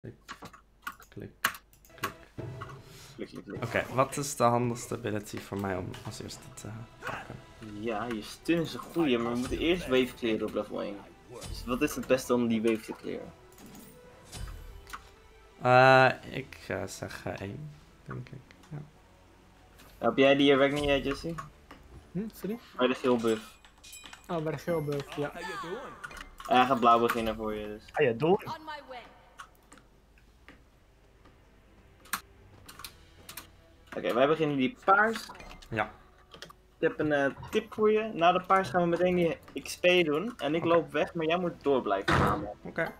Klik, klik, klik. Oké, wat is de handigste ability voor mij om als eerste te pakken? Ja, je stun is een goeie, maar we moeten eerst wave clearen op level 1. Dus wat is het beste om die wave te clearen? Ik zeg 1, denk ik. Ja. Heb jij die weg niet, Jesse? Sorry? Bij de geel buff. Oh, bij de geel buff, ja. Hij gaat blauw beginnen voor je dus. Ah ja, door. Oké, wij beginnen die paars. Ja. Ik heb een tip voor je. Na de paars gaan we meteen die XP doen. En ik loop weg, maar jij moet door blijven gaan. Oké.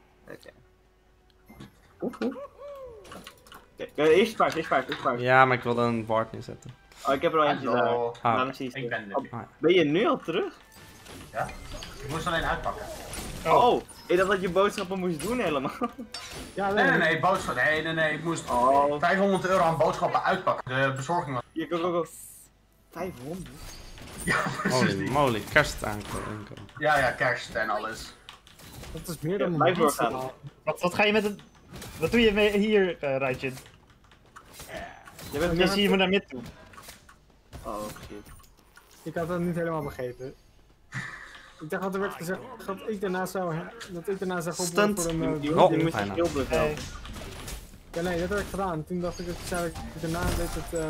Eerst paars. Ja, maar ik wilde een ward neerzetten. Oh, ik heb er al eentje daar. Hallo. Laat me zien. Ik ben er. Oh, ben je nu al terug? Ja? Ik moest alleen uitpakken. Oh, ik dacht dat je boodschappen moest doen helemaal. Ja, Nee, boodschappen. Nee. Ik moest €500 aan boodschappen uitpakken. De bezorging was... Hier, go. 500? Ja, Holy moly, kerst aankomen. Ja, kerst en alles. Dat is meer dan een blijf maand. doorgaan. Wat ga je met een... Wat doe je hier, Raijin? Je bent Missie hier maar naar mid toe. Oh, shit. Ik had dat niet helemaal begrepen. Ik dacht dat er werd gezegd dat ik daarna zou oplopen Stunt. voor een... Je Oh, moest bijna. heel buff Nee. Ja, nee, dat heb ik gedaan. Toen dacht ik dat daarna met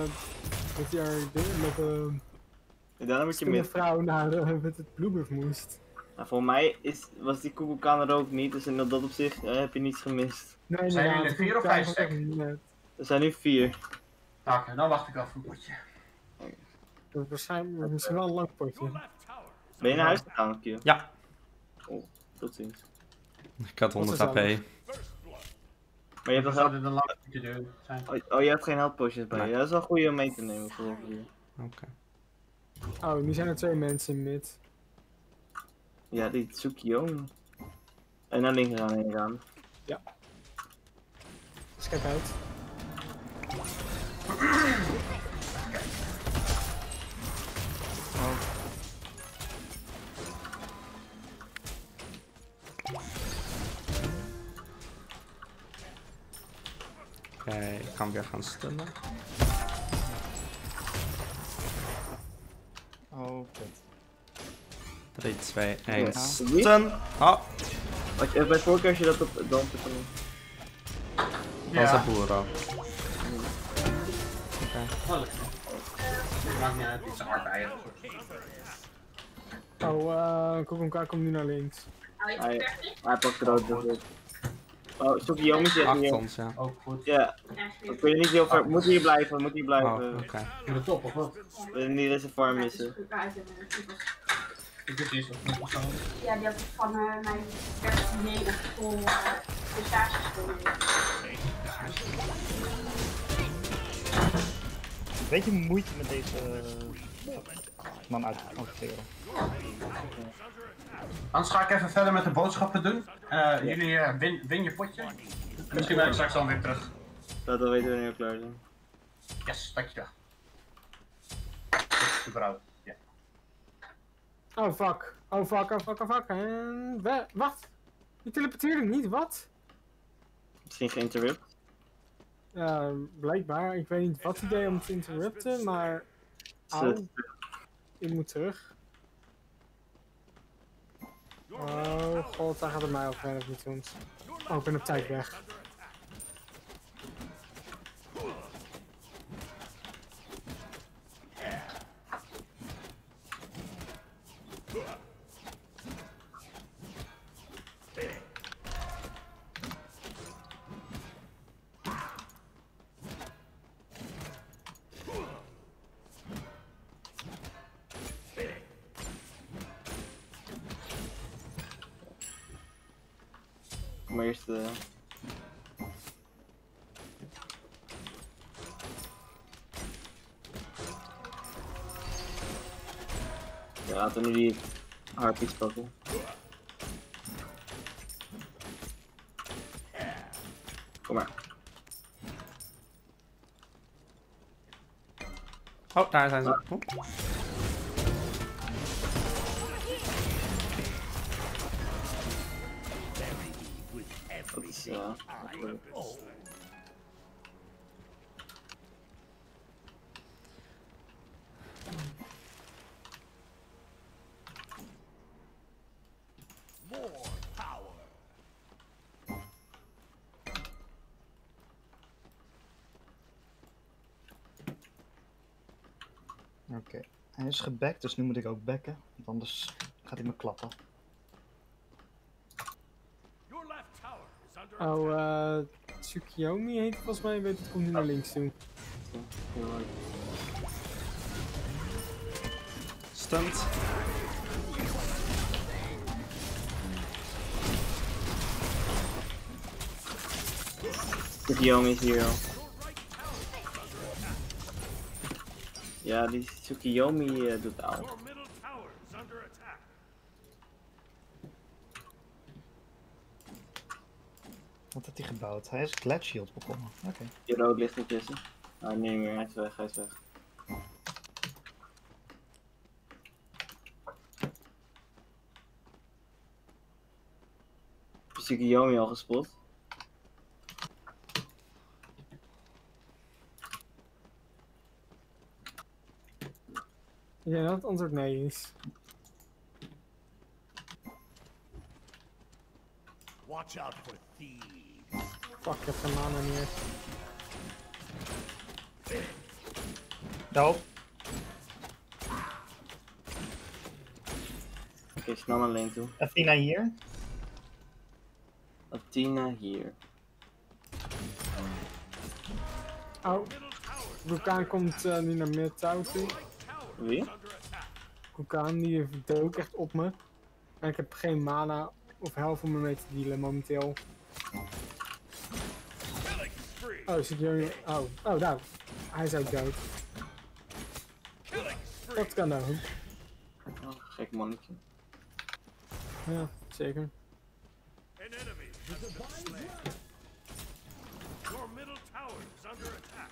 Daarna moet je die met. vrouw naar met het bloedbuff moest. Nou, voor mij was die Kukulkan er ook niet, dus in dat opzicht heb je niets gemist. Nee, Zijn inderdaad, jullie 4 of toen 5 kwam ik stek? echt net. Er zijn nu 4. Oké, dan wacht ik af een potje. Dat is waarschijnlijk misschien wel een lang potje. Ben je naar huis gegaan, Q? Ja, Tot ziens. ik had 100 Wat HP. is Maar je hebt Dan nog zou help... dit een lang potje duren zijn. Oh, je hebt geen health potions bij je. Nee. Ja, dat is wel goed om mee te nemen voor hier. Oké. Oh, nu zijn er 2 mensen in mid. Ja, die Tsukiyo. En naar links gaan heen gaan. Dus kijk uit. Oké, ik kan weer gaan stunnen. Oh, kut. 3, 2, 1. Ja. Stun! Oh, Bij voorkeur als je dat op dan dat is Ja, een boer ook. dat lukt nog. Maakt niet uit, het is een aardbeien. Oh, Kokonka komt nu naar links. hij pakt er ook dus. Oh, Tsukiyo moet je Achter hier. ons, ja. Ook goed. Ja, ik weet niet heel ver. Moet hier blijven, Oh, oké. In de top of wat? We willen niet deze farm missen. Ik doe deze of niet zo. Ja, die had ik van mijn personele vol pistaches. Beetje moeite met deze man uit te activeren. Anders ga ik even verder met de boodschappen doen. Jullie win je potje. Misschien ben ik straks dan weer terug. Dat we weten wanneer we klaar zijn. Yes, dankjewel. De vrouw. Ja. Oh fuck. En wacht. Je teleporteerde niet, wat? Misschien geïnterrupt. Blijkbaar. Ik weet niet wat hij deed om te interrupten, maar... Auw. Ik moet terug. Oh god, daar gaat het mij over niet soms. Oh, ik ben op tijd weg. Maar eerst ja, laten we nu die harpies pakken. Kom maar. Oh, daar zijn ze. Oh. Dat is Oké, hij is gebackt, dus nu moet ik ook backen, want anders gaat hij me klappen. Oh, Tsukiyomi heet het volgens mij, weet het, komt nu naar links toe. Stunt. Tsukiyomi is hier al. Ja, die Tsukiyomi doet al. Wat heeft hij gebouwd? Hij is Glad Shield begonnen. Oké. Die rood ligt er tussen. Ah, nee meer, hij is weg, hij is weg. Heb je Tsukiyomi al gespot? Ja, dat het antwoord nee is. Watch out for thieves. Fuck, ik heb geen mana meer. Nou, Oké, snel naar lane toe. Athena hier. Athena hier. Oh, Kukaan komt nu naar mid tower toe. Wie? Kukaan die dook echt op me. En ik heb geen mana of health om me mee te dealen momenteel. Oh, zit jullie... Oh, daar. Hij is ook dood. Dat kan ook. Oh, gek mannetje. Ja, zeker. An enemy has been slain. Your middle tower is under attack.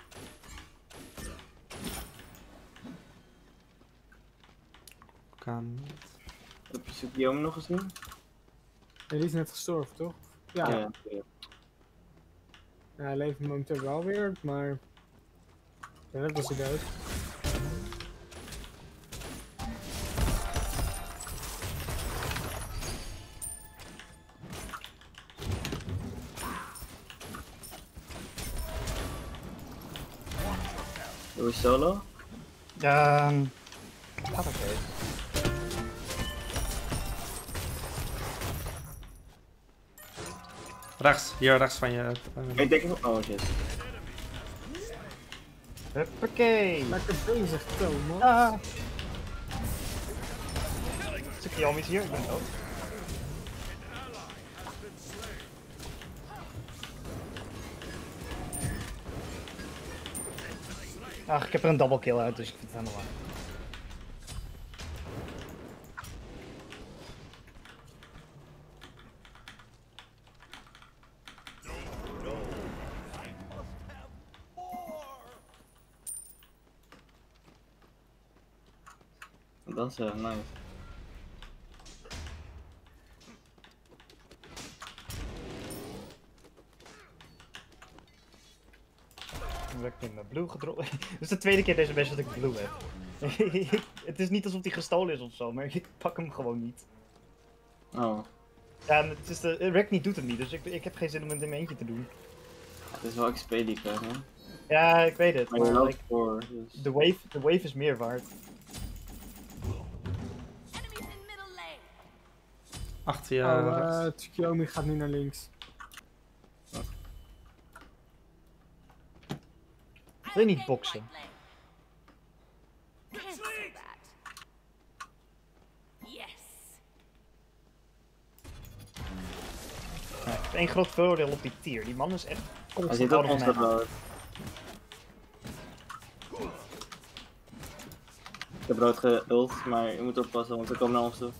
Kan. Heb je Tsukiyomi nog gezien? Nee, die is net gestorven, toch? Ja, Ja. ja, hij leeft momenteel wel weer, maar... Ja, dat was hij dood. Doe je solo? Gaat oké. Rechts, hier rechts van je. Ik denk... Oh shit. Huppakee. Lekker bezig, Thomas. Ah. Tsukiyomi is hier, ik ben dood. Ach, ik heb er een double kill uit, dus ik vind het helemaal waar. Dat is nice. Nu heb ik in mijn blue gedropt. Dit is de tweede keer deze match dat ik blue heb. Het is niet alsof hij gestolen is of zo, maar ik pak hem gewoon niet. Oh. Ja, en het is Rek'Ni doet het niet, dus ik heb geen zin om het in mijn eentje te doen. Het is wel XP die ik krijg, hè? Ja, ik weet het, Maar je maar loopt like, voor, dus... de wave is meer waard. Enemies in middle lane. Achter je. Oh, rechts. Tsukiyomi gaat nu naar links. Wil je niet boksen? Cancel that. Yes. Ja, ik heb één groot voordeel op die tier. Die man is echt Hij zit op ons rood. Ik heb rood geult, maar je moet oppassen, want ze komen naar ons toe.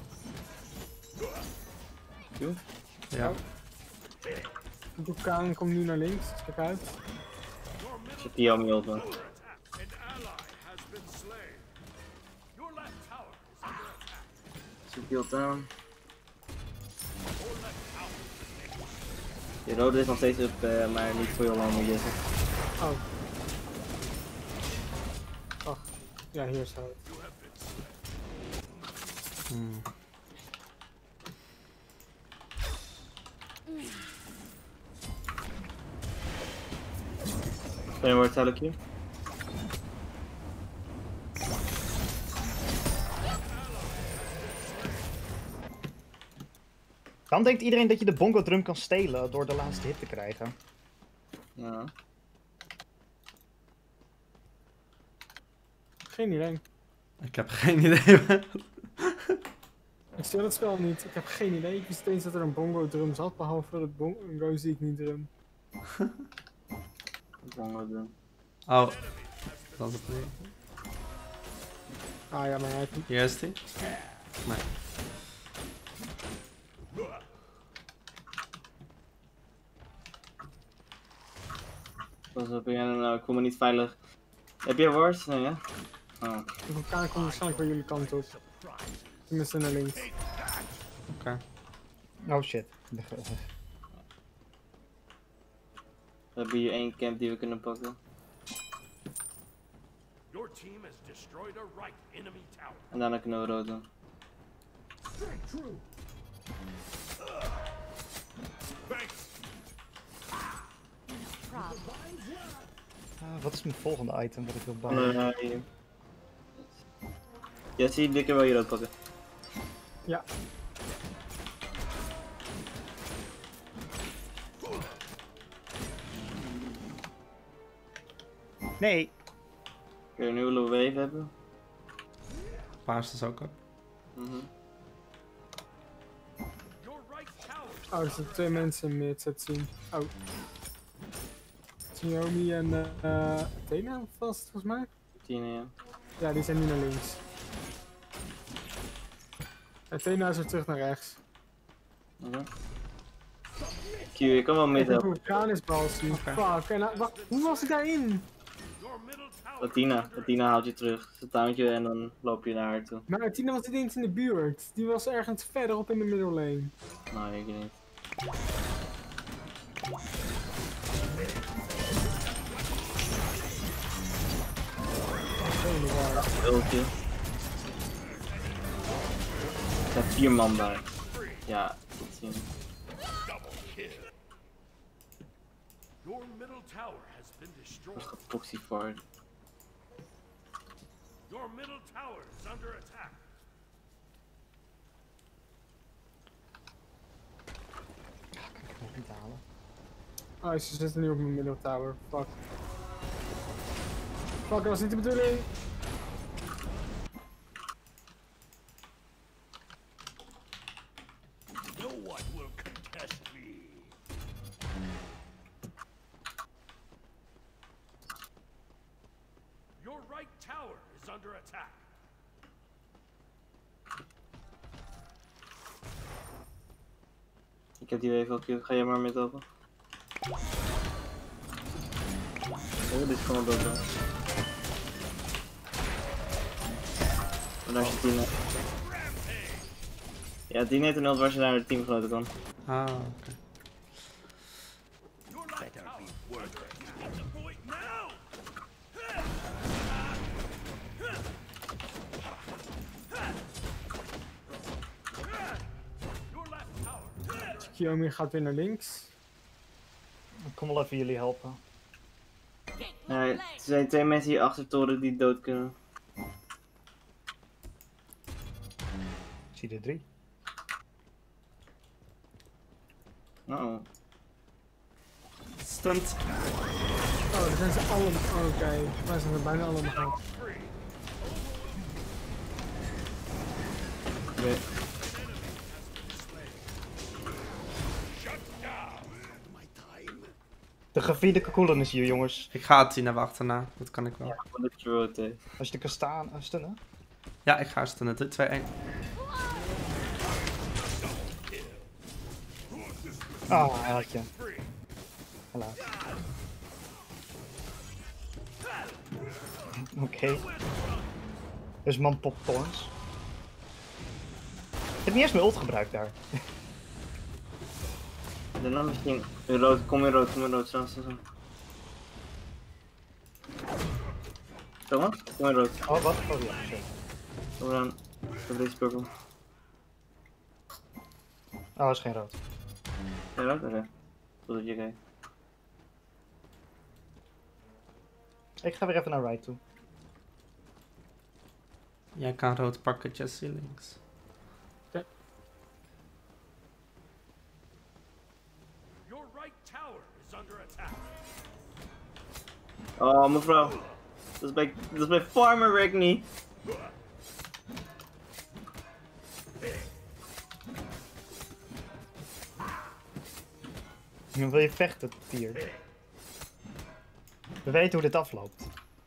Joe? Ja. Kukaan komt nu naar links, kijk uit. Tsukiyomi ult me. An ally has been slain. Your left tower is under attack. Tsuki ult down. Die rode is nog steeds up, maar niet voor Jolanda, Jesse. Oh. Ach, ja, hier staat het. Ben je wordt telekje? Dan denkt iedereen dat je de bongo drum kan stelen door de laatste hit te krijgen. Ja. Geen idee. Ik heb geen idee. Ik speel het spel niet. Ik heb geen idee. Ik wist eens dat er een bongo drum zat, behalve dat het bongo zie ik niet drum. Oh, dat is het niet. Ah ja, maar hij heeft niet. Hier is die. Nee. Pas op, nou, ik voel me niet veilig. Heb je wars? Nee, hè? Oh. De vulkaan komt waarschijnlijk weer jullie kant op. Tenminste naar links. Oké. Oh shit. We hebben hier één camp die we kunnen pakken. Your team has destroyed a right enemy tower. En daarna kunnen we rood doen. Thanks. Wat is mijn volgende item dat ik wil bouwen? Hier. Jesse, dikke wil je rood pakken. Ja. Nee. Kun je een nieuwe wave hebben? Paars is ook op. Your right tower. Oh, er zitten twee mensen in mid, het zien. Oh. Naomi en Athena was het volgens mij? 10, ja. Ja, die zijn nu naar links. Athena is weer terug naar rechts. Q, je kan wel Ik mid heb helpen. een vulkanisbal zien. Fuck, en wacht, hoe was ik daarin? Your middle tower. Athena haalt je terug. Ze touwtje en dan loop je naar haar toe. Maar Athena was niet eens in de buurt. Die was ergens verderop in de middellane. Nou, ik niet. Ultje. Er zijn 4 man daar. Ja, goed zien. Double kill. Your middle tower has been destroyed. Geproxy voor. Your middle tower is under attack. Kan ik nog niet halen? Oh, ze zitten nu op mijn middle tower. Fuck. Fuck, dat was niet de bedoeling. No one will contest me. Your right tower is under attack. Ik heb die wave al Q. Ga jij maar met open. Oh, dit is gewoon dood. En daar is je Tina. Ja, Tina heeft een ult waar ze naar het teamgenoten kan. Ah, oké. Your right tower. At the point now. Your left tower. Kiyomi gaat weer naar links. Ik kom wel even jullie helpen. Nee, er zijn 2 mensen hier achter toren die dood kunnen. Ik zie er 3. Oh. Stunt. Oh, daar zijn ze allemaal. Oké, wij zijn er bijna allemaal gehad. Nee. De gevierde kokoelen is hier, jongens. Ik ga Tina wel achterna. Dat kan ik wel. Wat heb je rood, hè? Als je er kan staan, stunnen. Ja, ik ga stunnen. 2, 1. Ah, hij had je. Helaas. Oké. Dus man popcorns. Ik heb niet eens mijn ult gebruikt daar. Daarna misschien In rood, kom in rood, kom in rood. Zo. Thomas, kom in rood. Oh, wat? Oh ja, shit. Kom dan. Op deze purple. Oh, is geen rood. Geen rood? Oké. Totdat je kijkt. Ik ga weer even naar right toe. Jij kan rood pakken, Jesse links. Your right tower is under attack. Oh, mevrouw. Dat is bij Farmer Regni. Dan wil je vechten, Tier. We weten hoe dit afloopt.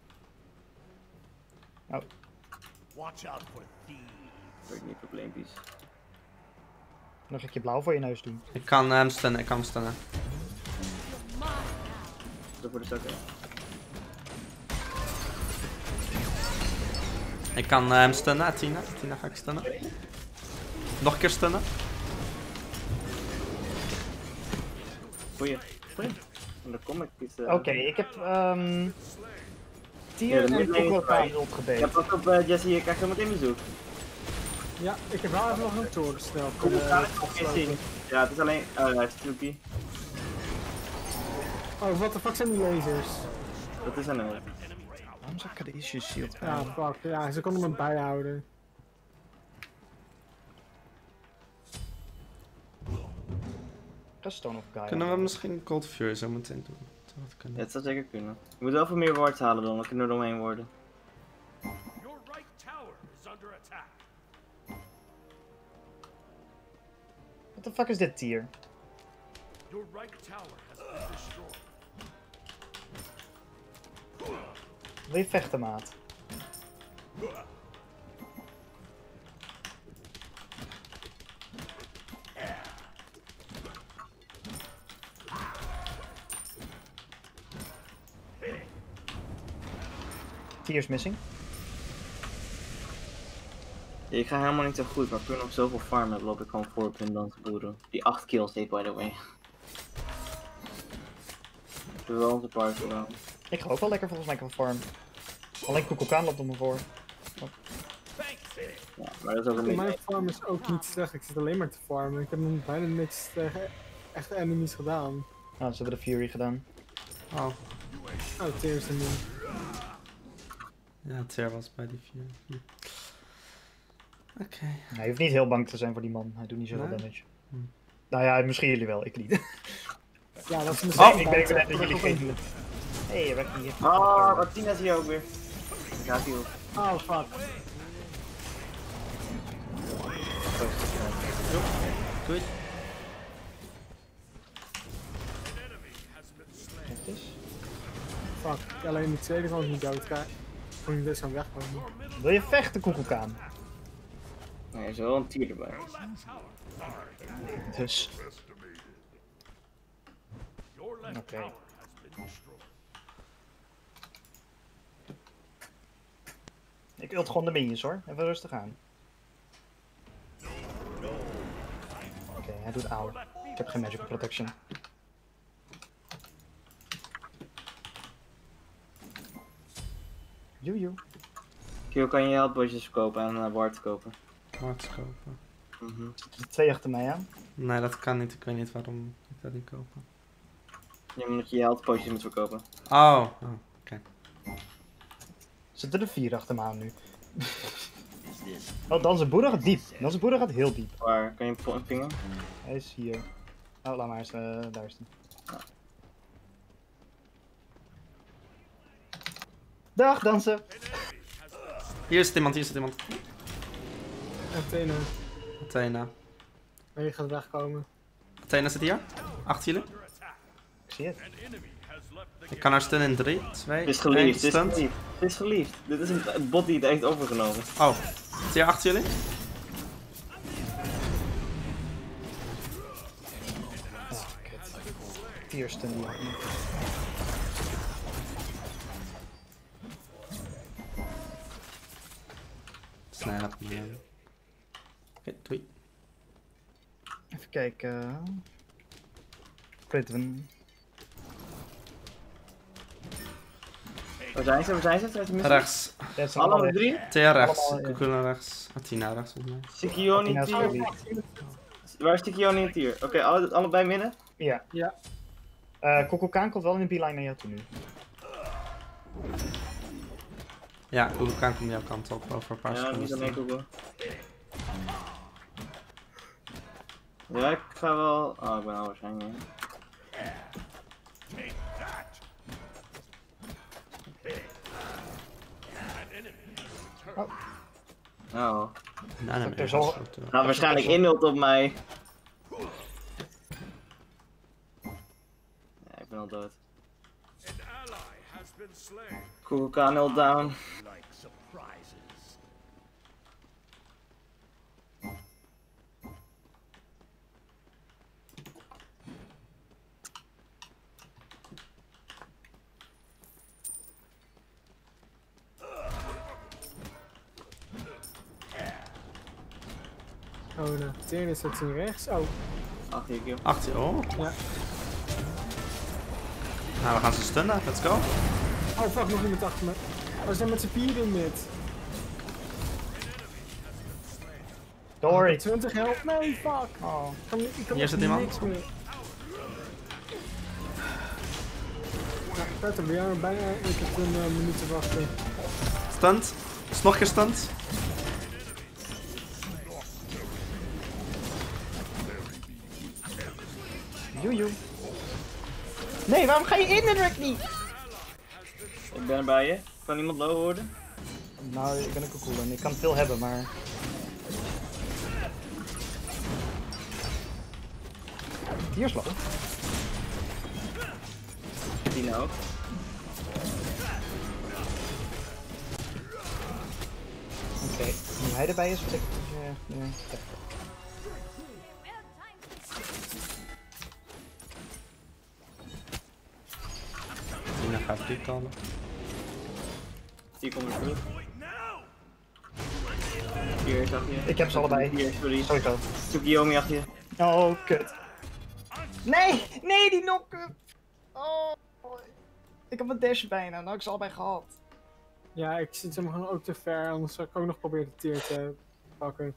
Oh, Watch out for thieves. Regni probleempjes. dan ga ik je blauw voor je neus doen. Ik kan hem stunnen, ik kan hem stunnen. Zo voor de zakken. Ik kan hem stunnen, Tina. Tina ga ik stunnen. Nog een keer stunnen. Goeie. En dan kom ik. Oké, ik heb Tier Ja, en de midlane is Koklokaan vrij. opgebeten. Ja, pas op Jesse, je krijgt zo meteen bezoek. Ja, ik heb wel even nog een toren snel. Kom, we gaan het nog geen zien. Ja, het is alleen... Oh, hij is Snoopy. Oh, wat de fuck zijn die lasers? Dat is een Waarom zou ik deze shield Ja, fuck. Ja, ze konden me bijhouden. Stone of Gaia. Kunnen we misschien Cold Fury zo meteen doen? Zou dat kunnen? Ja, het zou zeker kunnen. Je moet wel veel meer wards halen dan kunnen we er omheen worden. Your right tower is under attack. What the fuck is dit Tier? Your right tower has been destroyed. Wil je vechten, maat? Tier is missing. Ja, ik ga helemaal niet zo goed, maar puur nog zoveel farm heb, loop ik gewoon voor op hun dan te boeren. Die 8 kills deed, by the way. Ik heb wel onze party gedaan. Ik ga ook wel lekker volgens mij van farm. Alleen Koklokaan loopt op me voor. Ja, maar dat is ook een Mijn beetje... farm is ook niet slecht. Ik zit alleen maar te farmen. Ik heb nog bijna niks tegen echte enemies gedaan. Nou, ze hebben de Fury gedaan. Oh, Oh, tears en nu. ja, Ter was bij die 4. Oké. Nou, je hoeft niet heel bang te zijn voor die man. Hij doet niet zoveel Nee? damage. Hm. Nou ja, misschien jullie wel, ik niet. Ja, dat is Oh, misschien ik ben blij dat jullie geen... Hé, je werkt niet. Oh, Martina is hier ook weer. Ik ga hier. Oh, fuck. Goed. Netjes. Fuck. Alleen die tweede gewoon niet dood krijg. Kon ik dus gaan wegkomen. Wil je vechten, Koklokaan? Nee, er is wel een tier erbij. Dus. Your left Oké. tower has been destroyed. Ik ult gewoon de minions hoor. Even rustig aan. Oké, hij doet auw. Ik heb geen magical protection. Joejoe. Kill kan je healthbosjes verkopen en wards kopen. Warts kopen. Mhm. Er zitten 2 achter mij aan. Nee, dat kan niet. Ik weet niet waarom ik dat niet kopen. Ja, omdat je je healthbosjes moet verkopen. Oh, oké. Zitten er 4 achter me aan nu. Oh, Danse Boeddha gaat diep. Danse Boeddha gaat heel diep. Waar kan je hem pingen? Hij is hier. Oh, laat maar eens. Daar is hij. Dag, Dansen. Hier zit iemand, hier zit iemand. Athena. Athena. En je gaat wegkomen. Athena zit hier. Achter jullie. Ik zie het. Ik kan haar stunnen in 3, 2, Het is 1, geliefd, dit is stunt. geliefd. Dit is geliefd. Dit is een bot die het heeft overgenomen. Oh, zit hier achter jullie? Oh, kut. 4 stun die ook niet. Snel op me. Oké, doei. Even kijken. Spritten. Waar zijn ze? Waar zijn ze? Zijn ze missie? Rechts. Ja, het zijn Alle allemaal drie? Thea rechts. Allemaal, ja. Kukula rechts. Athena rechts volgens mij. Sikioni Athena is tier. verliefd. Waar is Sikioni en tier? Oké, allebei midden? Ja. Ja. Kokokaan komt wel in de beeline naar jou toe nu. Ja, Kukulkaan komt jouw kant op over een paar Ja, niet alleen seconden. Google. Ja, ik ga wel... Oh, ik ben al waarschijnlijk. Take that. Oh. Nee, nee, Er zal- Gaat waarschijnlijk inult op mij. Ja, ik ben al dood. An ally has been slain. Kukulkaan ult down. Like surprises. Oh, de Tyrion zit hier rechts. Oh, Achter je kill. Achter je, oh. ja. Nou, we gaan ze stunnen. Let's go. Oh, fuck, nog iemand achter me. We zijn met z'n vieren in mid. Dory. 20 help. Nee, fuck. Oh. Ik kan Hier echt zit iemand. niks meer. Ja, Peter, ben jij bijna ik heb een minuut te wachten. Stunt. Is nog een keer stunt. Joejoe. Nee, waarom ga je in de direct niet? Ik ben er bij je. Kan iemand low worden? Nou, ik ben ook cool en ik kan veel hebben, maar... Hier is low. Die nou ook. Oké, nu hij erbij is, wat ik... ja. Well timed. Athena gaat recallen. Die komt er terug. Now. Hier is achter je. Ik heb ze allebei. Hier, sorry. Sowieso. Tsukiyomi achter je. Oh, kut. Nee! Nee, die knock-up! Oh, ik heb een dash bijna, nou heb ik ze allebei gehad. Ja, ik zit hem gewoon ook te ver, anders zou ik ook nog proberen de tier te pakken.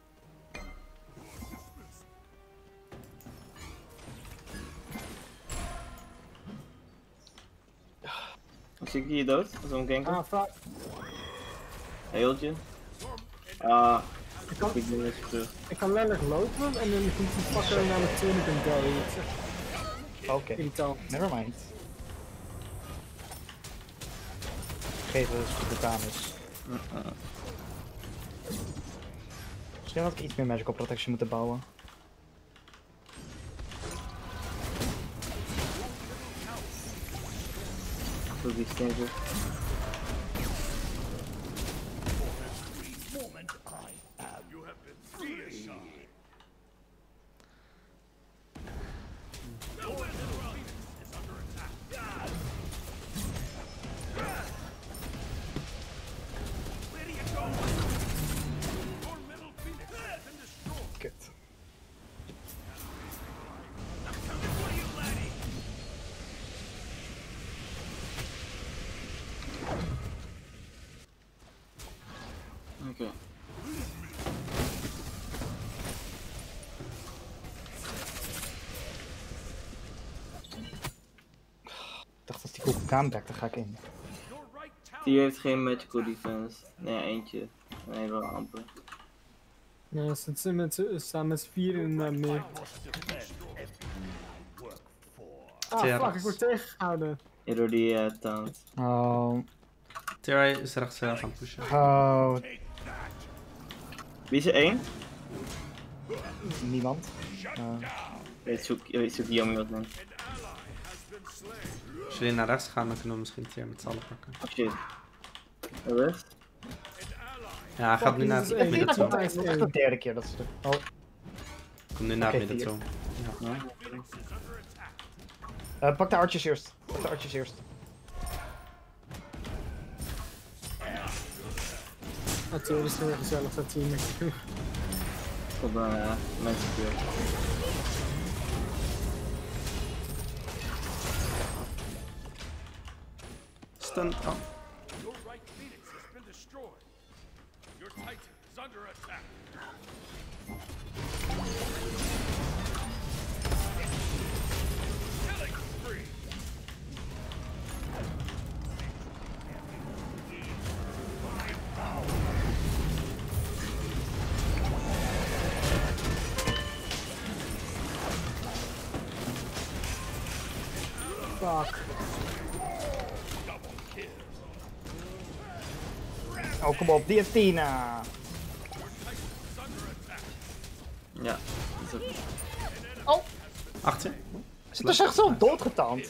Zie ik je dood? Dat is een ganker. Ah, fuck. Heeltje. Ah, Ik kan, ik ben eens terug. ik kan letterlijk lopen en dan komt die fucker naar me toe en ik ben dood. Het is echt Oké, irritant. nevermind. Geef eens goed aan is. Misschien had ik iets meer magical protection moeten bouwen. Goed, die stinker. You have been deicide. Where do you go? Your middle phoenix has been destroyed. Kut. What are you laddie? Oké. Ik dacht als die koekelkaan bekt, dan ga ik in. Your right tower. Die heeft geen magical defense. Nee, eentje. Nee, wel amper. Ja, ze staan met z'n vieren in de mid. Ah, Tja, fuck, rechts. ik word tegengehouden. Ja, door die taunt. Oh. Thea is rechts aan het pushen. Oh, Wie is er één? niemand. Weet Tsukiyomi wat dan? Als jullie naar rechts gaan, dan kunnen we misschien Thea met z'n allen pakken. Oh shit. De rest? Ja, hij gaat nu naar dit is het één. midden Dat toe. is Het is echt de derde keer dat ze er... Oh, Komt nu naar het Oké, midden vier. toe. Ja. pak de artjes eerst. Pak de artjes eerst. Natuurlijk is het weer gezellig dat team. Op mensen weer. stun. Oh. Your right phoenix has been destroyed. Your titan is under attack. Killing spree. Fuck. Oh, kom op, die Athena. Ja. Dat is Achter. Ze is echt zo doodgetand.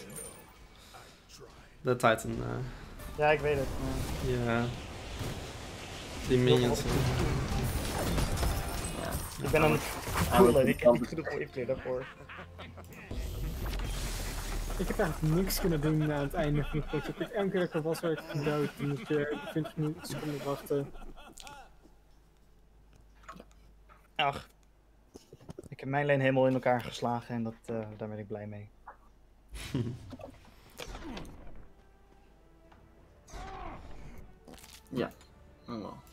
De Titan. Ja, ik weet het. Ja. Die minions. Ik ben een cooler, ik heb niet genoeg invloed daarvoor. Ik heb eigenlijk niks kunnen doen aan het einde van het potje. Elke keer dat ik er was, werd ik dood. Toen moest je 20 seconden wachten. Ach. Ik heb mijn lane helemaal in elkaar geslagen en daar ben ik blij mee. Ja. Oh, wel.